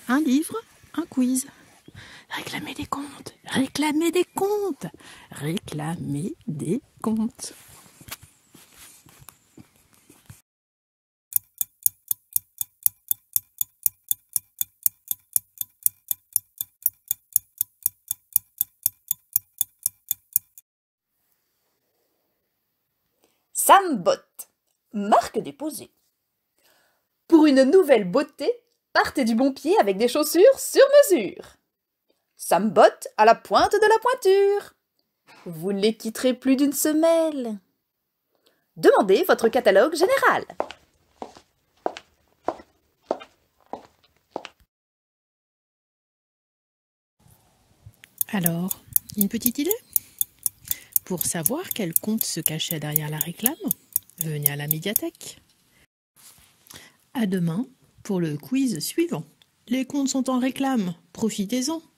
Un livre, un quiz. Réclamez des comptes, réclamez des comptes, réclamez des comptes. Sam Bott, marque déposée. Pour une nouvelle beauté, partez du bon pied avec des chaussures sur mesure. Sam Bott à la pointe de la pointure. Vous ne les quitterez plus d'une semelle. Demandez votre catalogue général. Alors, une petite idée? Pour savoir quel compte se cachait derrière la réclame, venez à la médiathèque. À demain pour le quiz suivant. Les comptes sont en réclame, profitez-en.